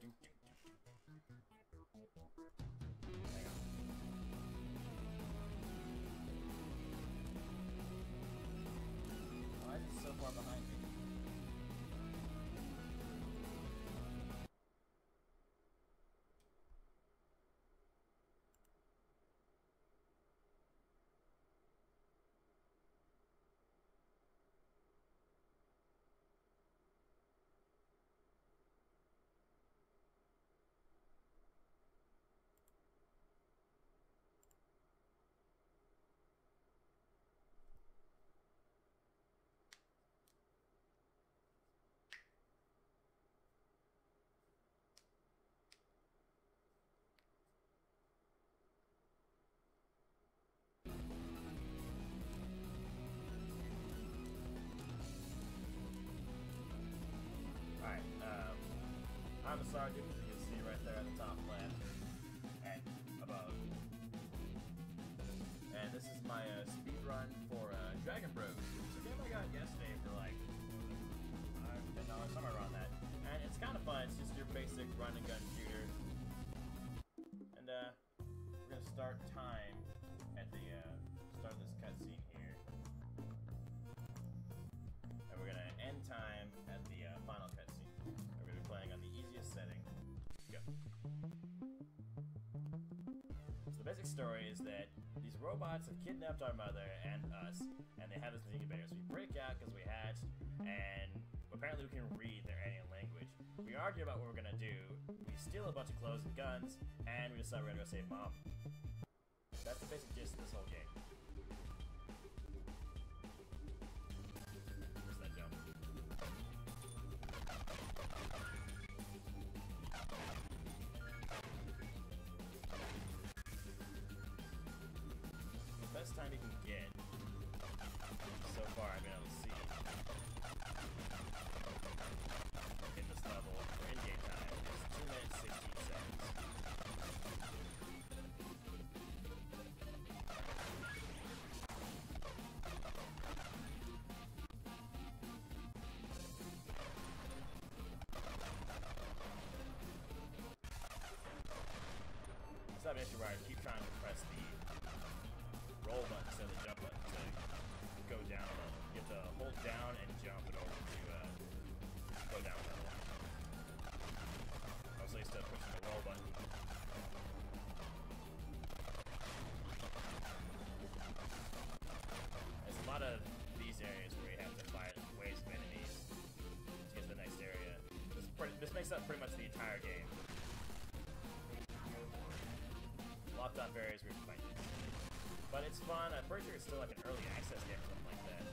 Hang on. Why is it so far behind me? Alright, I'm sorry, you can see right there at the top left and above. And this is my speedrun for Dragon Bros. It's a game I got yesterday for like $10, somewhere around that. And it's kind of fun, it's just your basic run and gun shooter. And we're gonna start time at the start of this cutscene here. And we're gonna end time at the final cutscene. We're gonna be playing on the easiest setting. Go. So the basic story is that these robots have kidnapped our mother and us, and they have us in the incubator. So we break out because we hatched, and apparently we can read their alien language. We argue about what we're gonna do. We steal a bunch of clothes and guns, and we decide we're gonna go save Mom. That's the basic gist of this whole game. Jump. The best time you can get so far I've been able to see in this level for in-game time is 2 minutes 16 seconds. It's not an issue where I keep trying to press the roll button instead of the jump button to go down a level. You have to hold down and jump in order to go down a level. Also, instead of pushing the roll button. There's a lot of these areas where you have to fight waves of enemies to get to the next area. This makes up pretty much the entire game. Locked up areas where you can fight it. But it's fun. I'm pretty sure it's still like an early access game or something like that.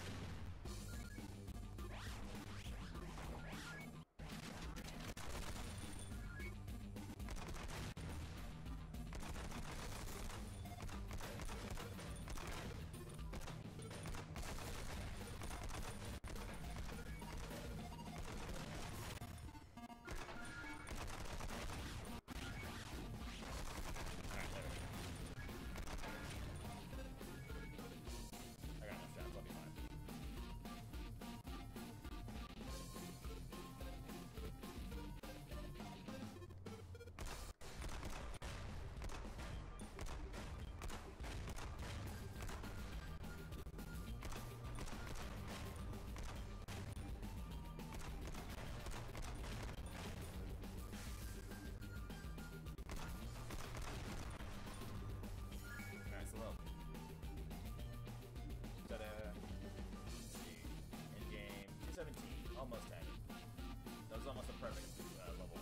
Let's see. In game 217, almost had it. That was almost a perfect level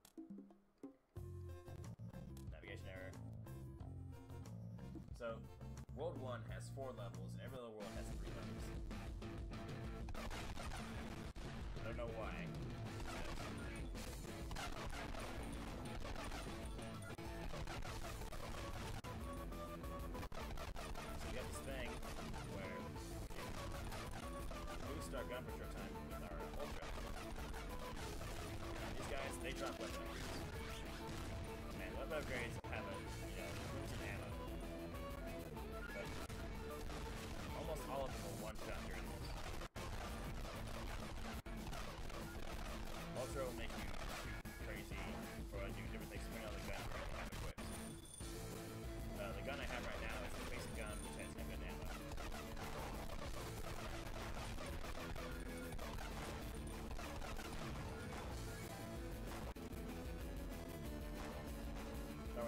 1. Navigation error. So, World 1 has 4 levels, and every other world has 3 levels. I don't know why. So we got this thing where we boost our gun pressure time with our ultra. And these guys, they drop weapon upgrades. And weapon upgrades have a, limited ammo. But almost all of them will one-shot your enemies. Ultra will make you shoot crazy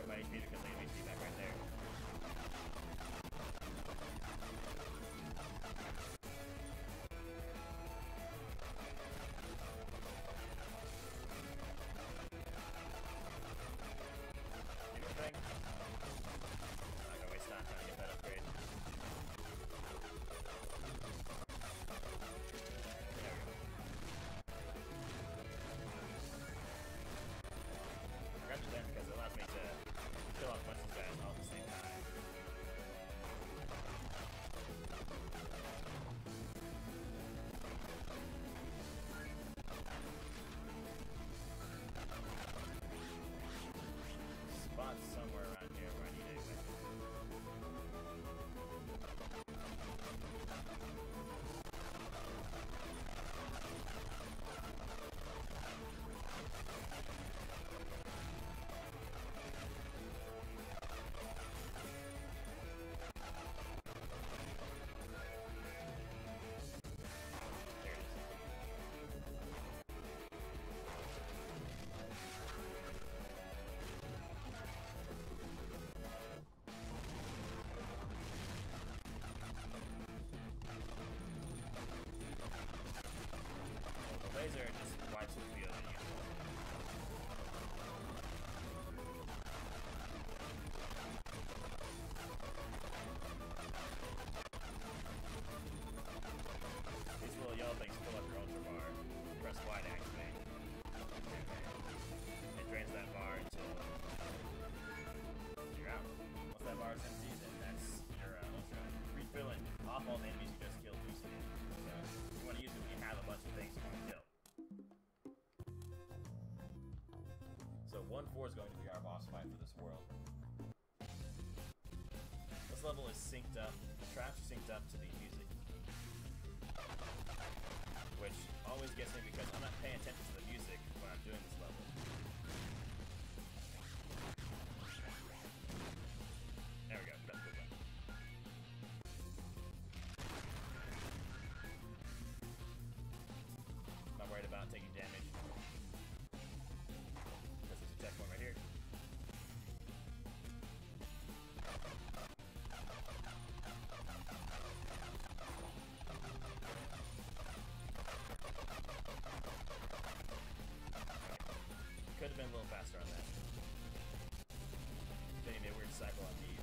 my HP because I have HP back right there. Anything? I'm not gonna waste time trying to get that upgrade. There we go. Grab the because it allows me to kill off a bunch of guys all at the same time. Spots somewhere around here where I need a weapon. There it is. The laser just wipes the field and you these little yellow things fill up your ultra bar. Press Y to activate. It drains that bar until you're out. Once that bar is empty, then that's your ultra. Refilling off all the enemies you just killed boosted it. So you want to use it when you have a bunch of things you want to kill. So 1-4 is going to be our boss fight for this world. This level is synced up. The tracks are synced up to the music, which always gets me because I'm not paying attention to the music when I'm doing this level. There we go. That's a good one. Not worried about taking damage. There's a checkpoint right here. Could have been a little faster on that. Getting me a weird cycle on these.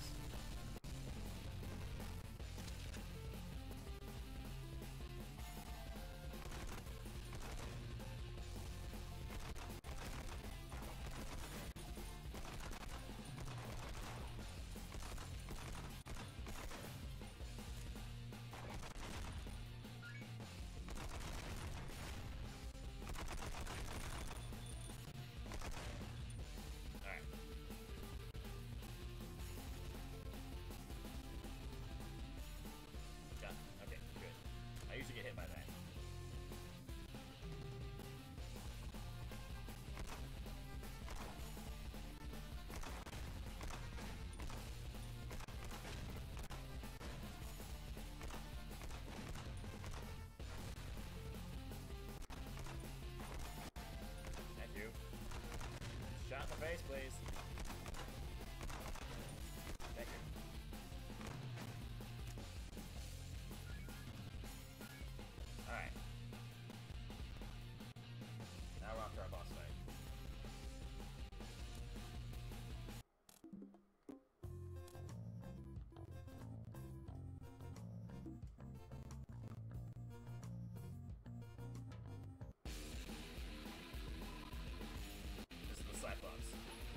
Alright. Got it. Okay, good. I usually get hit by that. Thank you. Shot in the face, please. Thank you. Alright. Now we're off to our boss fight. This is the Cyclops.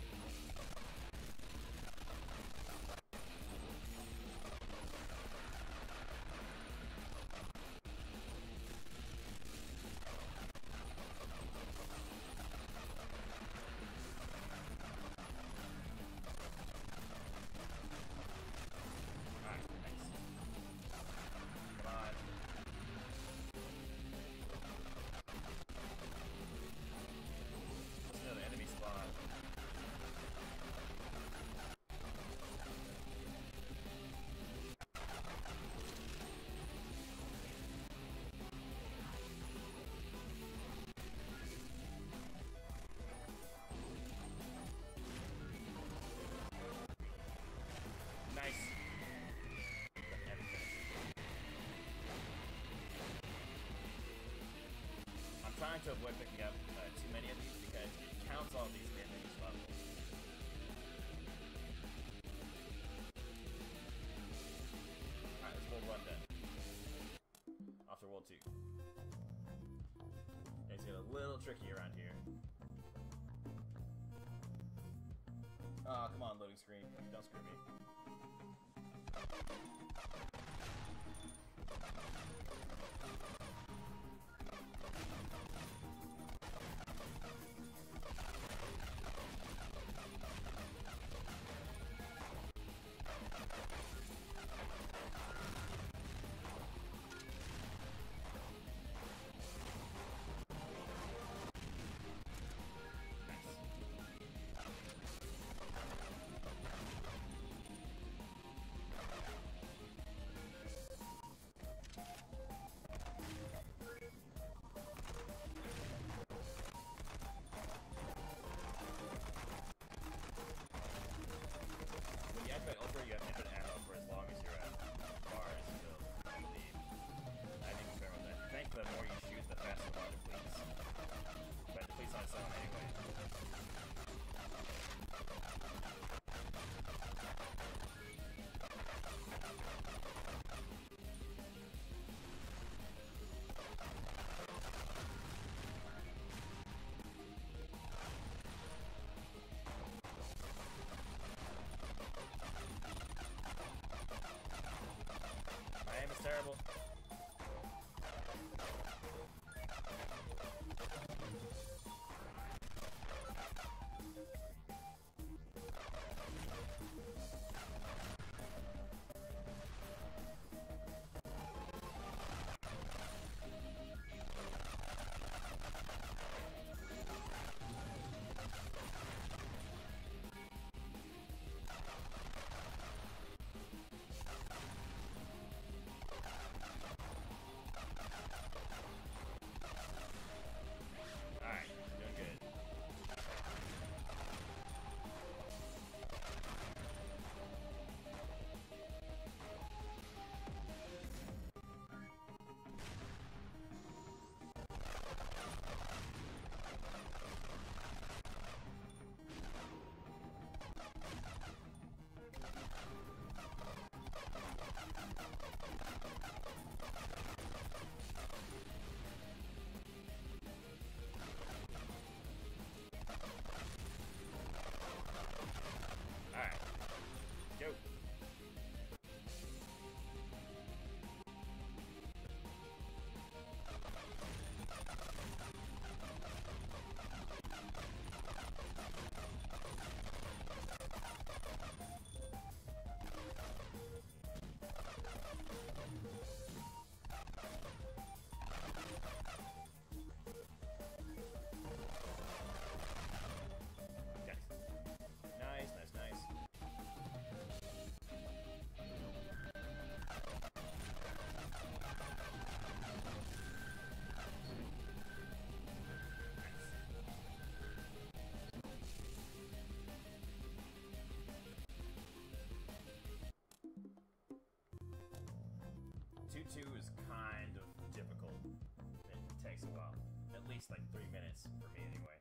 Alright, nice. Come on. There's another enemy spawn. to avoid picking up too many of these because it counts all these in each level. Alright, let's World 1 then. Off to World 2. Things get a little tricky around here. Oh, come on, loading screen. Don't screw me. Ultra, you have infinite ammo for as long as you're at bars, so I believe. I think it's fair about that. I think the more you shoot, the faster the bar depletes. But it depletes on its own anyway. It's terrible. Two is kind of difficult. It takes a while. At least like 3 minutes for me anyway.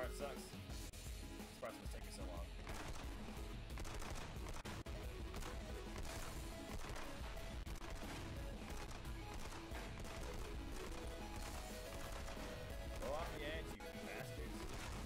part sucks. This part's gonna take me so long. Go off the edge, you bastards.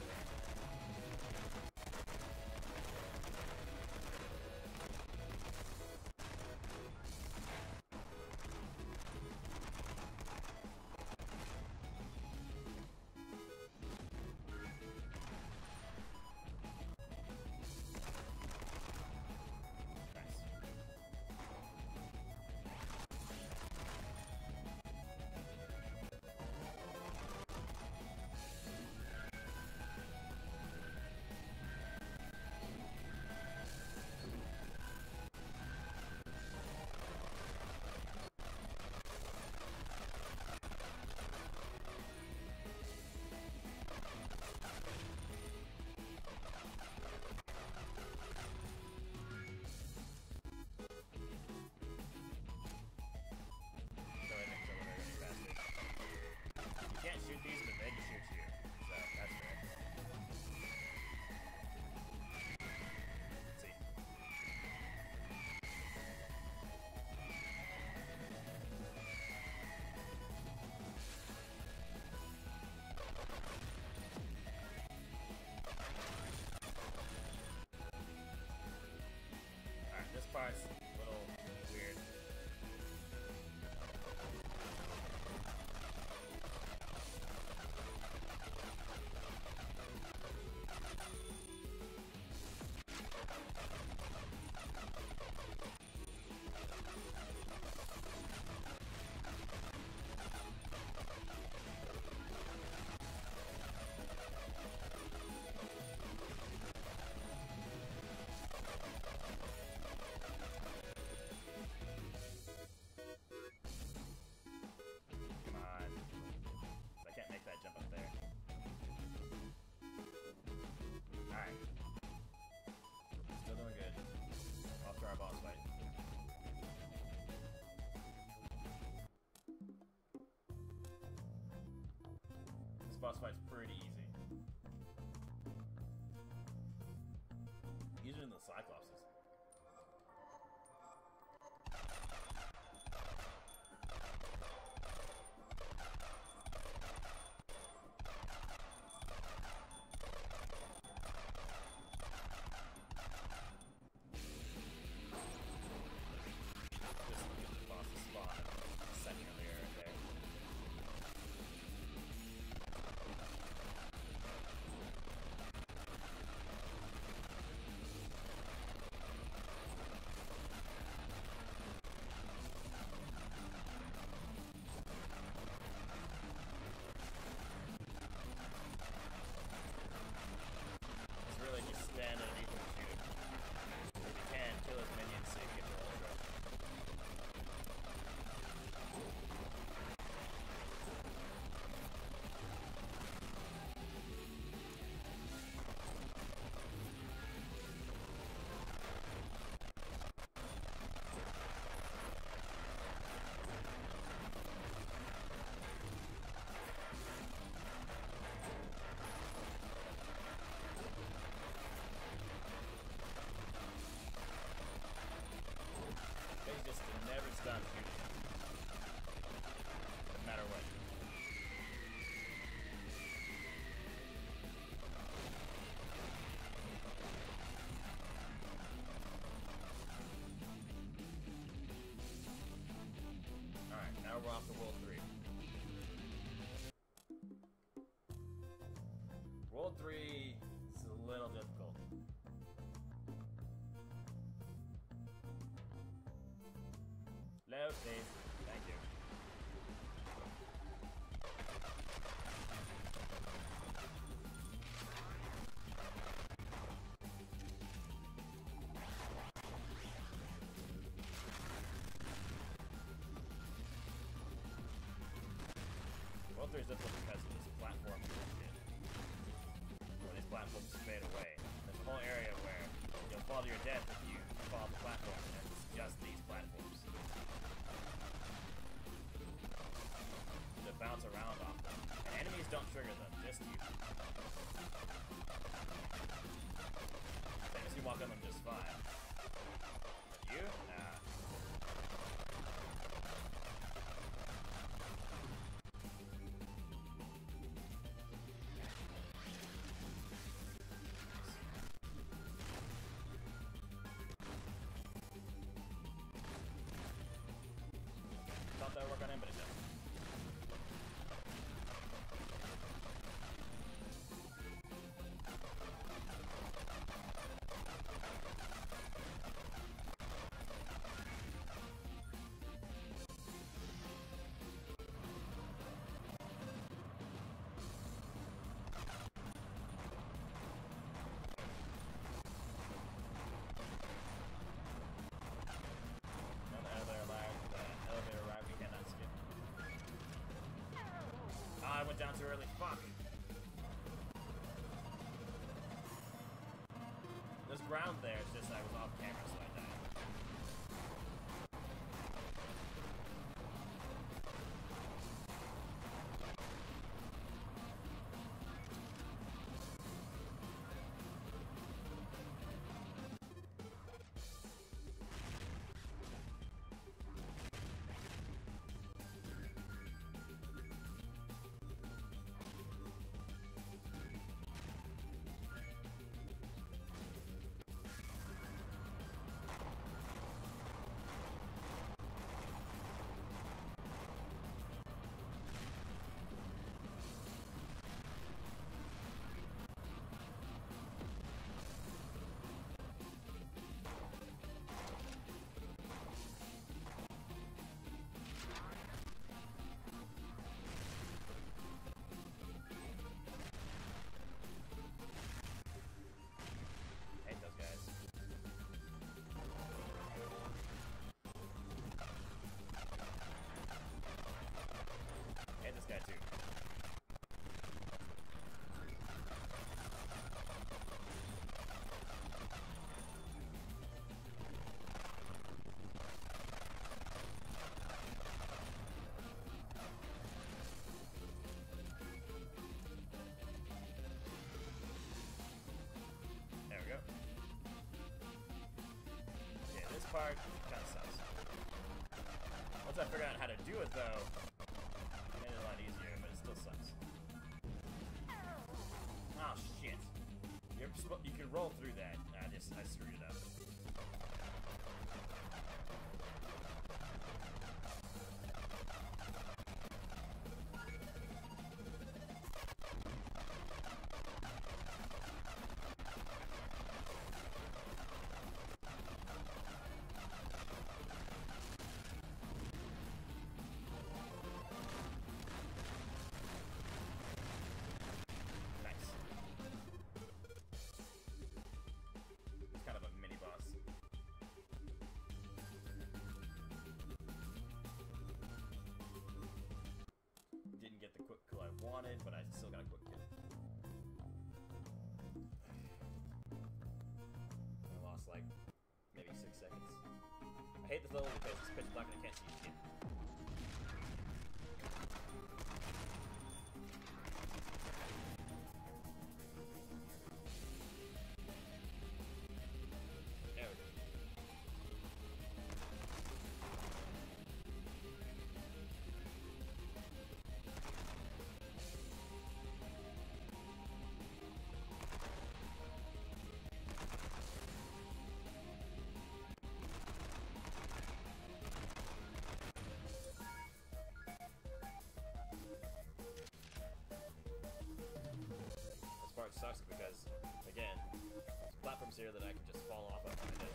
Shoot these, but they can shoot you. So that's fair. Let's see. Alright, this part's a little weird. Boss fight's pretty easy. Easier than the Cyclopses. Done shooting. No matter what. Alright, now we're off to World 3. World 3 is a little difficult. Load, please. Thank you. World 3 is difficult because of this platform shit. When these platforms fade away. There's a whole area where you'll fall to your death if you fall off the platform, and it's just these platforms. Bounce around off them. And enemies don't trigger them, just you. walk on them just fine. But you? Nah. Thought that would work on him, but it doesn't. I went down too early. Fuck. There's ground there, it's just I was off camera, so I died. Guy too. There we go. Yeah, this part kind of sucks. Once I figure out how to do it though, made it a lot easier, but it still sucks. Oh shit! You can roll through that. I screwed it up. Wanted, but I still got a quick kill. I lost like maybe 6 seconds. I hate this level because it's pitch black and I can't see shit. There we go. Part sucks because, again, there's platforms here that I can just fall off of when I did.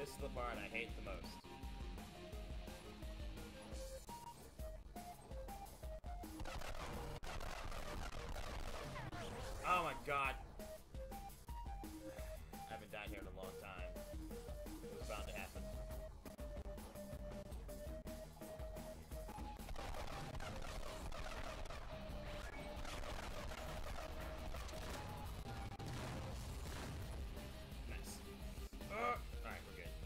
This is the part I hate the most. Oh my god. I haven't died here in a long time. It was bound to happen. Nice. Alright, we're good.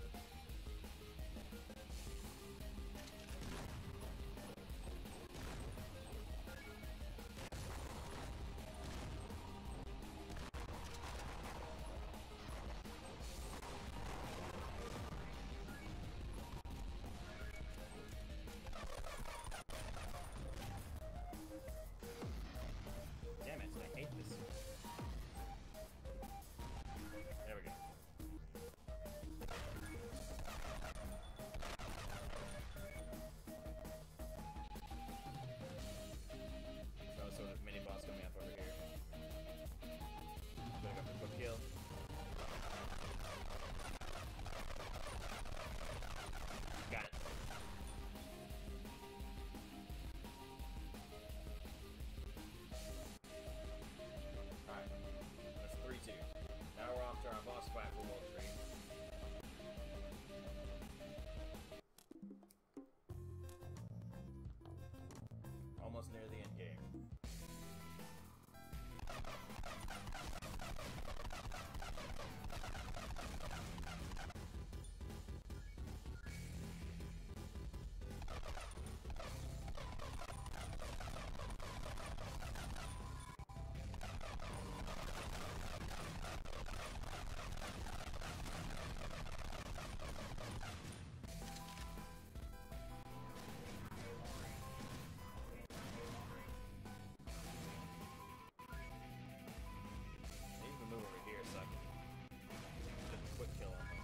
Damn it, I hate this. There we go. So sort of mini boss coming up over here. Gonna go for a quick kill. Got it. Alright. That's 3-2. Now we're off to our boss fight for World 3. Almost near the end game. I need to move over here so I can get a quick kill on them.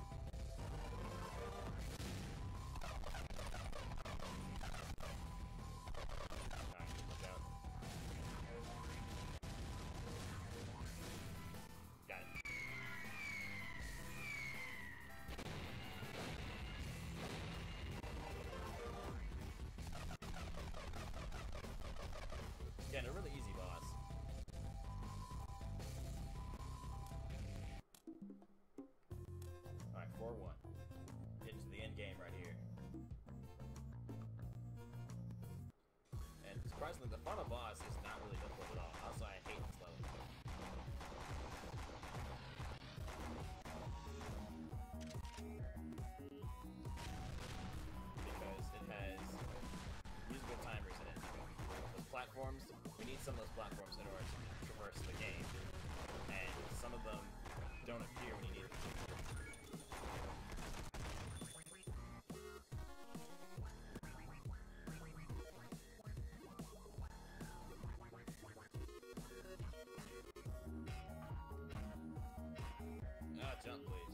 Alright, look out. Got it. Again, a really easy boss. Alright, 4-1. Getting to the end game right here. And surprisingly, the final boss is not really difficult at all. Also, I hate this level. Because it has musical timers in it. Those platforms, we need some of those platforms in order to traverse the game. And some of them don't appear when you need them. Ah, jump, please.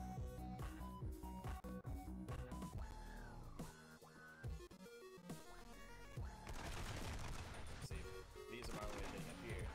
See, these are my way of getting up here.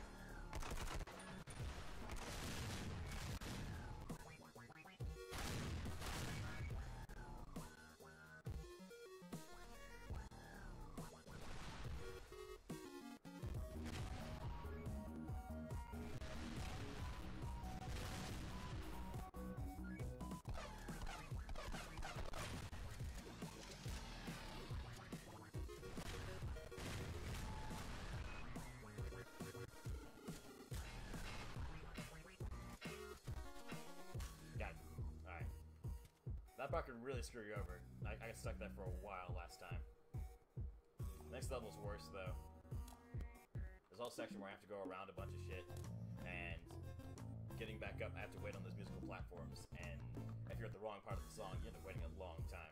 Got it. Alright. That part could really screw you over. I got stuck there for a while last time. Next level's worse, though. There's a whole section where I have to go around a bunch of shit, and getting back up, I have to wait on those musical platforms, and if you're at the wrong part of the song, you end up waiting a long time.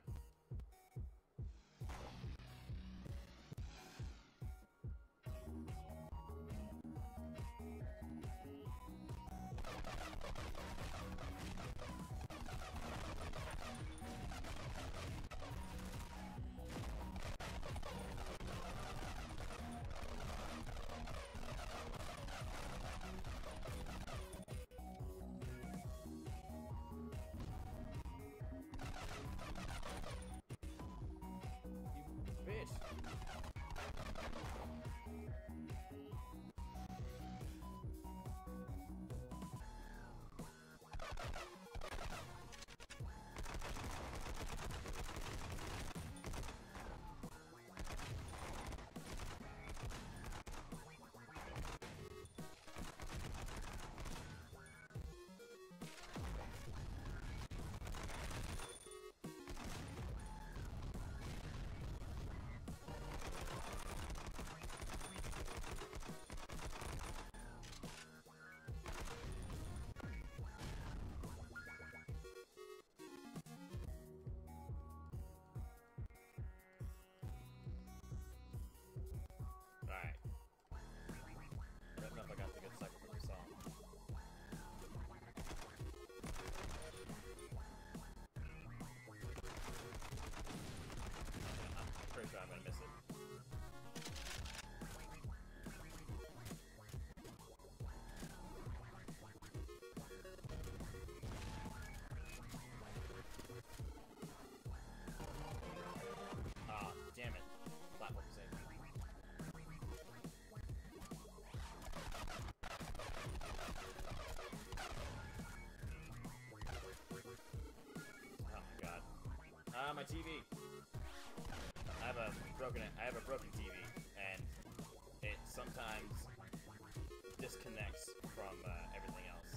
Ah, my TV. I have a broken TV, and it sometimes disconnects from everything else.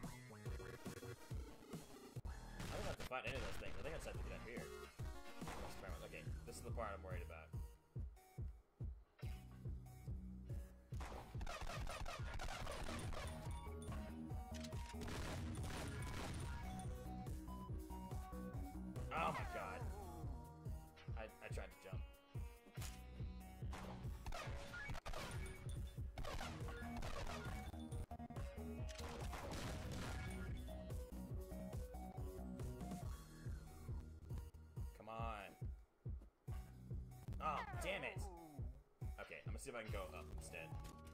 I don't have to find any of those things. I think I just have to get up here. Okay, this is the part I'm worried about. Oh my god. I tried to jump. Come on. Oh, damn it. Okay, I'm gonna see if I can go up instead.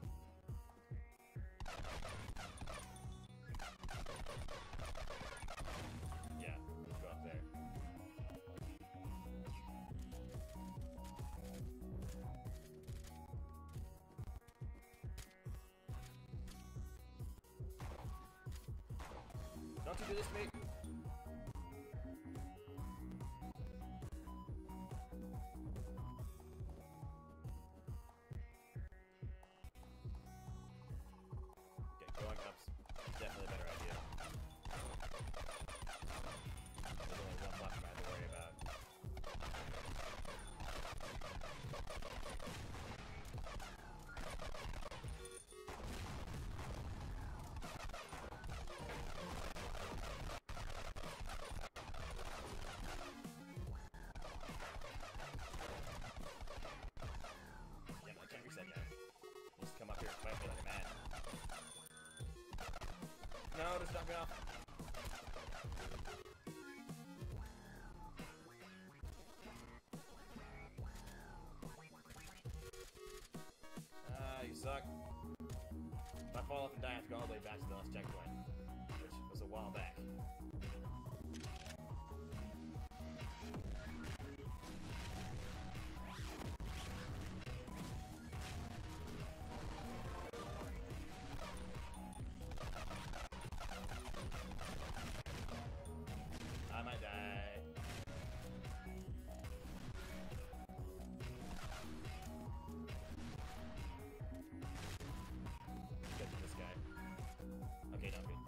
Yeah, let's go up there. Don't you do this to me? Okay, going up's definitely a better idea. There's only one platform I have to worry about. Damn, I can't reset yet. Just come up here and fight me like a man. No, just knock me off. You suck. If I fall off and die, I have to go all the way back to the last checkpoint, which was a while back. I might die. Get to this guy. Okay, no, I'm good.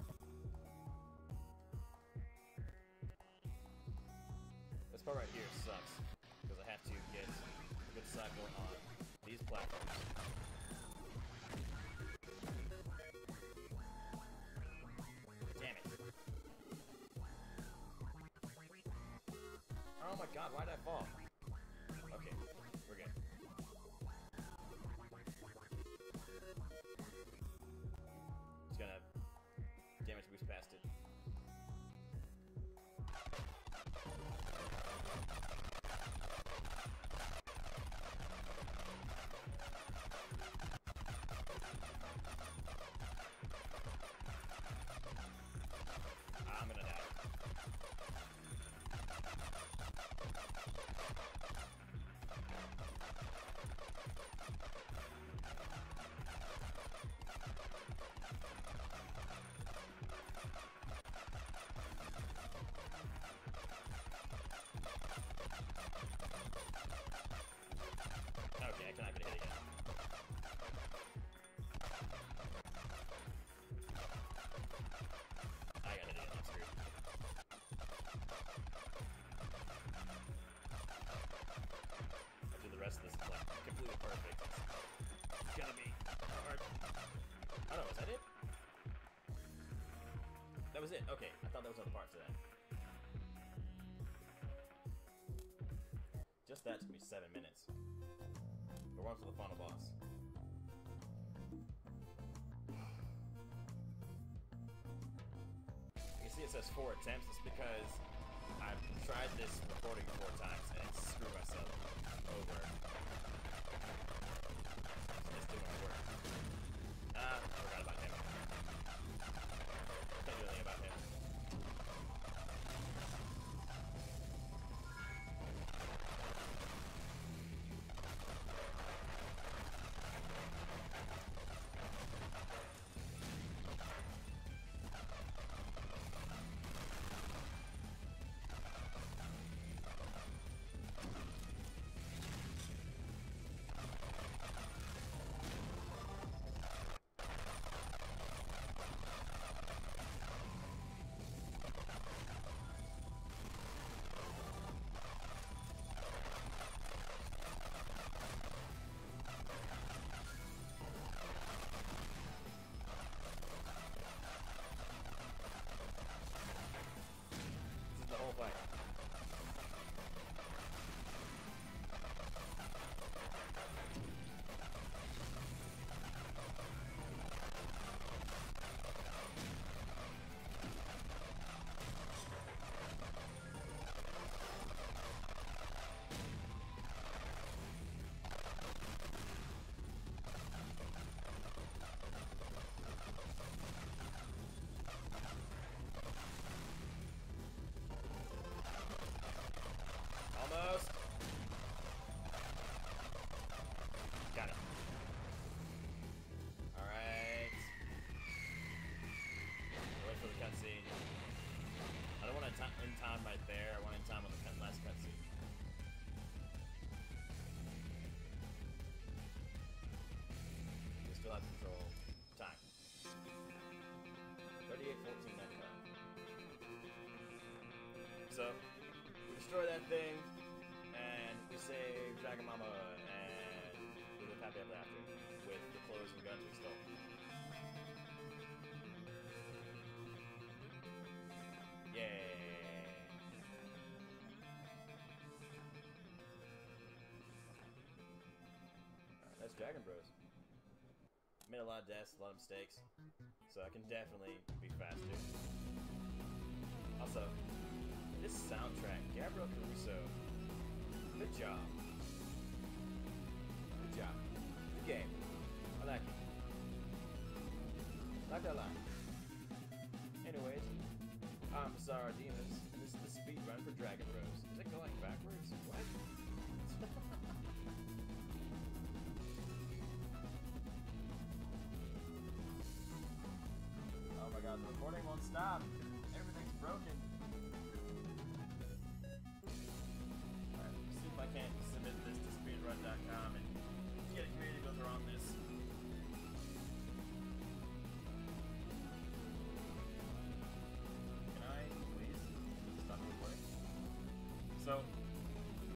This part right here sucks, because I have to get a good cycle on these platforms. Damn it. Oh my god, why did I fall? Okay, we're good. Just gonna damage boost past it. I'm gonna die. Okay, I cannot get hit again. I got hit again, I'm screwed. I'll do the rest of this like completely perfect. It's gonna be hard. Oh no, was that it? That was it, okay. I thought there was other parts of that. Just that took me 7 minutes. We're on to the final boss. You can see it says 4 attempts. It's because I've tried this recording 4 times and screwed myself over. This didn't work. Ah, forgot about him. Can't do anything about him. Don't fight. Almost. Got it. Alright. Wait for the cutscene. I don't want to end time right there. I want to end time on the last cutscene. We still have control. Time. 38:14:95. So, we destroy that thing, and we save Dragon Mama, and we live happy ever after with the clothes and guns we stole. Yay! Alright, that's Dragon Bros. Made a lot of deaths, a lot of mistakes, so I can definitely be faster. Also, this soundtrack, Gabriel Caruso, good job. Good job. Good game. I like it. Not gonna lie. Anyways, I'm Bizarre Demons, and this is the speedrun for Dragon Bros. Is it going backwards? What? Oh my god, the recording won't stop.